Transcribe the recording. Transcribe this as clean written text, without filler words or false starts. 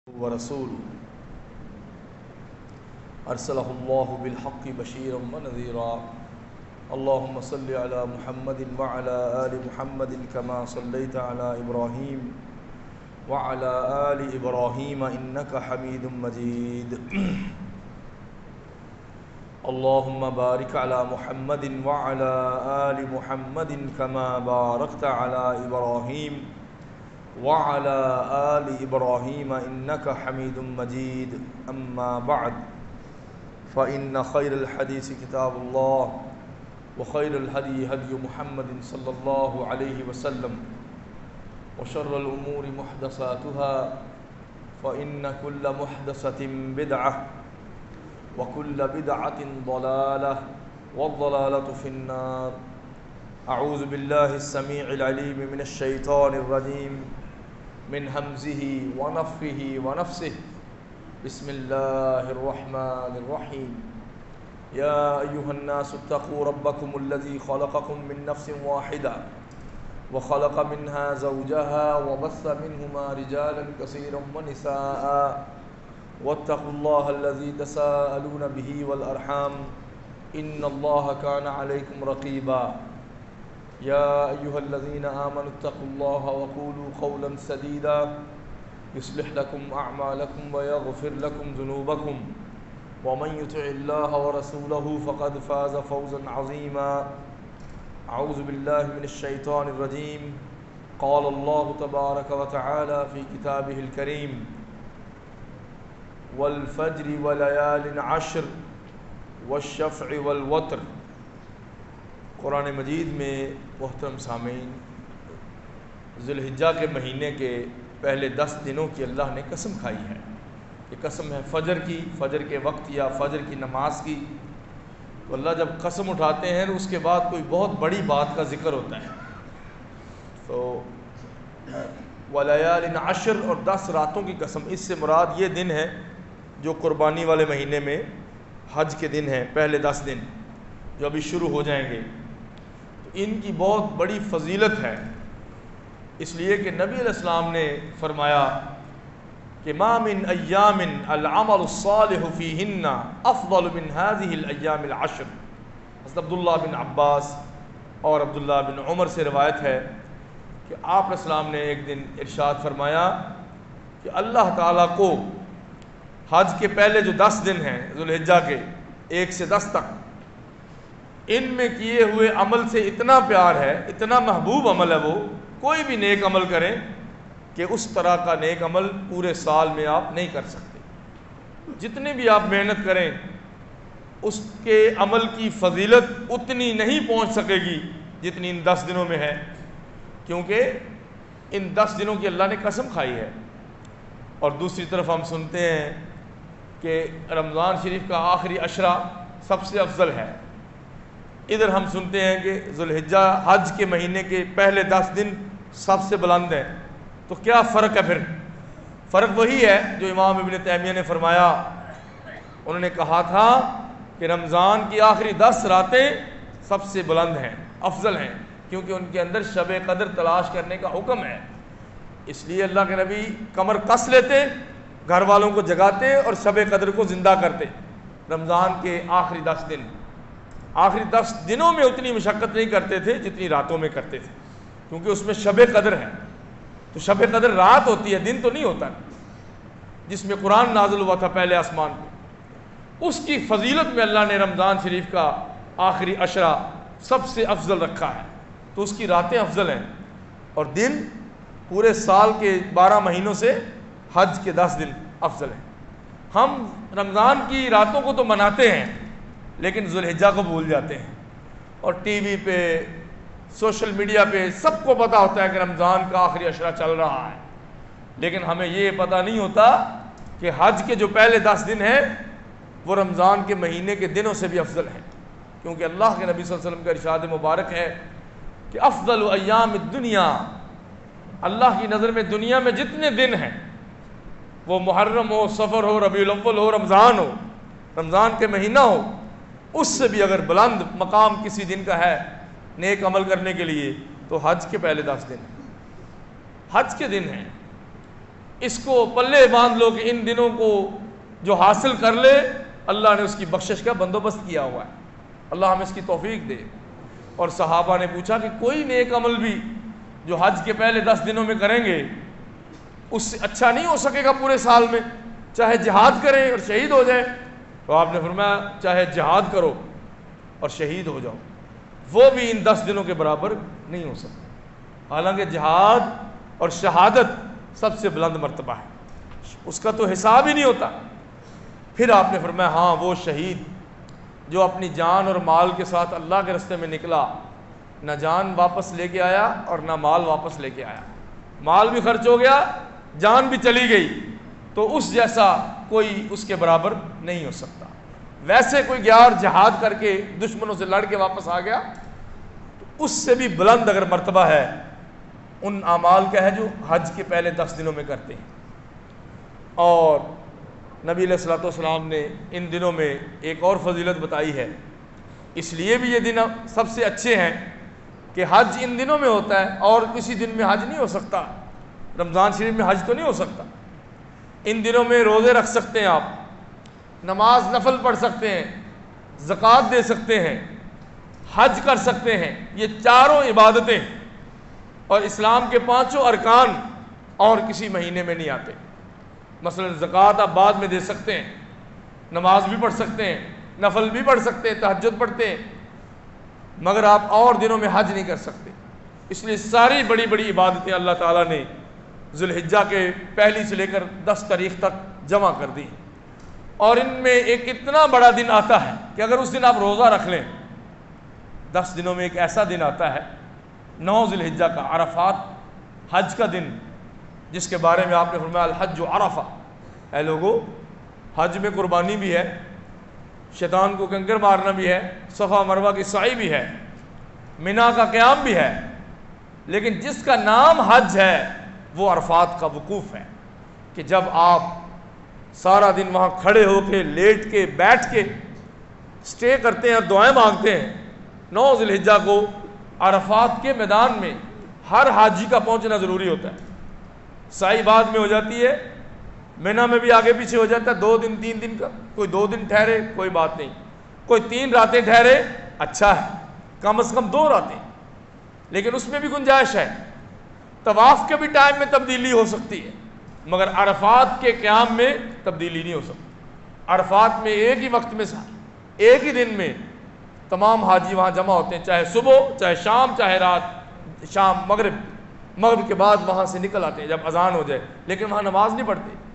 ورسوله أرسله الله بالحق بشيرا ونذيرا اللهم صل على محمد وعلى آل محمد كما صليت على إبراهيم وعلى آل إبراهيم إنك حميد مجيد اللهم بارك على محمد وعلى آل محمد كما باركت على إبراهيم وعلى آل إبراهيم إنك حميد مجيد أما بعد فإن خير الحديث كتاب الله وخير الهدي هدي محمد صلى الله عليه وسلم وشر الأمور محدثاتها فإن كل محدثة بدعة وكل بدعة ضلالة والضلالة في النار أعوذ بالله السميع العليم من الشيطان الرجيم من همزه ونفخه ونفسه بسم الله الرحمن الرحيم يا أيها الناس اتقوا ربكم الذي خلقكم من نفس واحدة وخلق منها زوجها وبث منهما رجالا كثيرا ونساء واتقوا الله الذي تساءلون به والأرحام إن الله كان عليكم رقيبا يا أيها الذين آمنوا اتقوا الله وقولوا قولا سديدا يصلح لكم أعمالكم ويغفر لكم ذنوبكم ومن يطع الله ورسوله فقد فاز فوزا عظيما أعوذ بالله من الشيطان الرجيم قال الله تبارك وتعالى في كتابه الكريم والفجر وليال عشر والشفع والوتر قرآن مجید میں محترم سامعین ذی الحجہ کے مہینے کے پہلے 10 دنوں کی اللہ نے قسم کھائی ہے. یہ قسم ہے فجر کی، فجر کے وقت یا فجر کی نماز کی. تو اللہ جب قسم اٹھاتے ہیں تو اس کے بعد کوئی بہت بڑی بات کا ذکر ہوتا ہے. تو ولیال عشر اور 10 راتوں کی قسم، اس سے مراد یہ دن ہے جو قربانی والے مہینے میں حج کے دن ہیں، پہلے 10 دن جو ابھی شروع ہو جائیں گے. ان کی بہت بڑی فضیلت ہے، اس لیے کہ نبی علیہ السلام نے فرمایا کہ ما من ایام العمل الصالح فیہن افضل من هذه الایام العشر. حضرت عبداللہ بن عباس اور عبداللہ بن عمر سے روایت ہے کہ آپ علیہ السلام نے ایک دن ارشاد فرمایا کہ اللہ تعالیٰ کو حج کے پہلے جو 10 دن ہیں ذی الحجہ کے 1 سے 10 تک، ان میں کیے ہوئے عمل سے اتنا پیار ہے، اتنا محبوب عمل ہے وہ، کوئی بھی نیک عمل کریں کہ اس طرح کا نیک عمل پورے سال میں آپ نہیں کر سکتے. جتنے بھی آپ محنت کریں اس کے عمل کی فضیلت اتنی نہیں پہنچ سکے گی جتنی ان 10 دنوں میں ہے، کیونکہ ان 10 دنوں کی اللہ نے قسم کھائی ہے. اور دوسری طرف ہم سنتے ہیں کہ رمضان شریف کا آخری عشرہ سب سے افضل ہے. ادھر ہم سنتے ہیں کہ ذی الحجہ حج کے مہینے کے پہلے 10 دن سب سے بلند ہیں. تو کیا فرق ہے پھر؟ فرق وہی ہے جو امام ابن تیمیہ نے فرمایا. انہوں نے کہا تھا کہ رمضان کی آخری 10 راتیں سب سے بلند ہیں، افضل ہیں، کیونکہ ان کے اندر شب قدر تلاش کرنے کا حکم ہے. اس لیے اللہ کے نبی کمر کس لیتے، گھر والوں کو جگاتے اور شب قدر کو زندہ کرتے. رمضان کے آخری 10 دن، آخری 10 دنوں میں اتنی مشقت نہیں کرتے تھے جتنی راتوں میں کرتے تھے، کیونکہ اس میں شب قدر ہے. تو شب قدر رات ہوتی ہے، دن تو نہیں ہوتا، جس میں قرآن نازل ہوا تھا پہلے آسمان پہ. اس کی فضیلت میں اللہ نے رمضان شریف کا آخری عشرہ سب سے افضل رکھا ہے. تو اس کی راتیں افضل ہیں اور دن پورے سال کے 12 مہینوں سے حج کے 10 دن افضل ہیں. ہم رمضان کی راتوں کو تو مناتے ہیں لیکن ذی الحجہ کو بھول جاتے ہیں، اور ٹی وی پہ، سوشل میڈیا پہ سب کو پتہ ہوتا ہے کہ رمضان کا آخری عشرہ چل رہا ہے، لیکن ہمیں یہ پتہ نہیں ہوتا کہ حج کے جو پہلے 10 دن ہیں وہ رمضان کے مہینے کے دنوں سے بھی افضل ہیں. کیونکہ اللہ کے نبی صلی اللہ علیہ وسلم کا ارشاد مبارک ہے کہ افضل ایام الدنیا، اللہ کی نظر میں دنیا میں جتنے دن ہیں، وہ محرم ہو، صفر ہو، ربیع الاول ہو، رمضان ہو، رمضان کے مہینہ ہو، اس سے بھی اگر بلند مقام کسی دن کا ہے نیک عمل کرنے کے لیے تو حج کے پہلے 10 دن، حج کے دن ہیں. اس کو پلے باندھ لو کہ ان دنوں کو جو حاصل کر لے اللہ نے اس کی بخشش کا بندوبست کیا ہوا ہے، اللہ ہمیں اس کی توفیق دے۔ اور صحابہ نے پوچھا کہ کوئی نیک عمل بھی جو حج کے پہلے 10 دنوں میں کریں گے اس سے اچھا نہیں ہو سکے گا پورے سال میں، چاہے جہاد کریں اور شہید ہو جائیں؟ تو آپ نے فرمایا چاہے جہاد کرو اور شہید ہو جاؤ، وہ بھی ان 10 دنوں کے برابر نہیں ہو سکتا۔ حالانکہ جہاد اور شہادت سب سے بلند مرتبہ ہے، اس کا تو حساب ہی نہیں ہوتا۔ پھر آپ نے فرمایا ہاں وہ شہید جو اپنی جان اور مال کے ساتھ اللہ کے راستے میں نکلا، نہ جان واپس لے کے آیا اور نہ مال واپس لے کے آیا، مال بھی خرچ ہو گیا، جان بھی چلی گئی، تو اس جیسا کوئی اس کے برابر نہیں ہو سکتا۔ ویسے کوئی گیا اور جہاد کر کے دشمنوں سے لڑ کے واپس آ گیا تو اس سے بھی بلند اگر مرتبہ ہے ان اعمال کا ہے جو حج کے پہلے 10 دنوں میں کرتے ہیں۔ اور نبی علیہ الصلوۃ والسلام نے ان دنوں میں ایک اور فضیلت بتائی ہے، اس لیے بھی یہ دن سب سے اچھے ہیں کہ حج ان دنوں میں ہوتا ہے، اور کسی دن میں حج نہیں ہو سکتا۔ رمضان شریف میں حج تو نہیں ہو سکتا، ان دنوں میں روزے رکھ سکتے ہیں، آپ نماز نفل پڑھ سکتے ہیں، زکوٰۃ دے سکتے ہیں، حج کر سکتے ہیں، یہ چاروں عبادتیں اور اسلام کے 5 ارکان اور کسی مہینے میں نہیں آتے۔ مثلا زکوٰۃ آپ بعد میں دے سکتے ہیں، نماز بھی پڑھ سکتے ہیں، نفل بھی پڑھ سکتے ہیں، تہجد پڑھتے ہیں، مگر آپ اور دنوں میں حج نہیں کر سکتے۔ اس لیے ساری بڑی بڑی عبادتیں اللہ تعالیٰ نے ذو الحجہ کے پہلی سے لے کر 10 تاریخ تک جمع کر دی، اور ان میں ایک اتنا بڑا دن آتا ہے کہ اگر اس دن آپ روزہ رکھ لیں، 10 دنوں میں ایک ایسا دن آتا ہے 9 ذو الحجہ کا، عرفات، حج کا دن، جس کے بارے میں آپ نے فرمایا الحج عرفہ، اے لوگو حج میں قربانی بھی ہے، شیطان کو کنکر مارنا بھی ہے، صفا مروہ کی سعی بھی ہے، منا کا قیام بھی ہے، لیکن جس کا نام حج ہے وہ عرفات کا وقوف ہے، کہ جب آپ سارا دن وہاں کھڑے ہو کے، لیٹ کے، بیٹھ کے سٹے کرتے ہیں اور دعائیں مانگتے ہیں۔ 9 ذو الحجہ کو عرفات کے میدان میں ہر حاجی کا پہنچنا ضروری ہوتا ہے۔ سعی بعد میں ہو جاتی ہے، مینا میں بھی آگے پیچھے ہو جاتا ہے، 2 دن 3 دن کا، کوئی 2 دن ٹھہرے کوئی بات نہیں، کوئی 3 راتیں ٹھہرے اچھا ہے، کم از کم 2 راتیں، لیکن اس میں بھی گنجائش ہے۔ طواف کے بھی ٹائم میں تبدیلی ہو سکتی ہے، مگر عرفات کے قیام میں تبدیلی نہیں ہو سکتی۔ عرفات میں ایک ہی وقت میں ایک ہی دن میں تمام حاجی وہاں جمع ہوتے ہیں، چاہے صبح، چاہے شام، چاہے رات، شام، مغرب کے بعد وہاں سے نکل آتے ہیں جب اذان ہو جائے، لیکن وہاں نماز نہیں پڑھتے۔